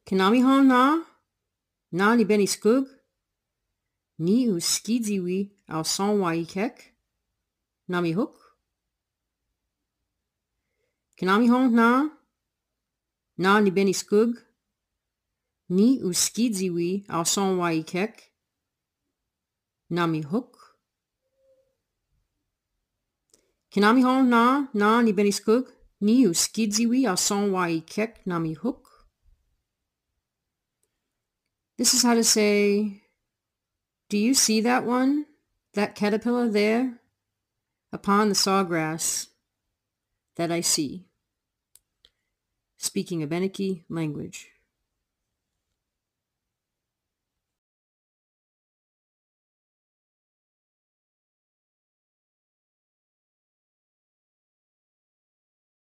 Kinami hon na ni beni skug, ni wskijiwi alsôwaik, nami hook. Kinami hon na ni beni skug, ni wskijiwi alsôwaik, nami hook. Kinami hon na ni beni skug, ni wskijiwi alsôwaik, nami hook. This is how to say, do you see that one? That caterpillar there? Upon the sawgrass that I see. Speaking Abenaki language.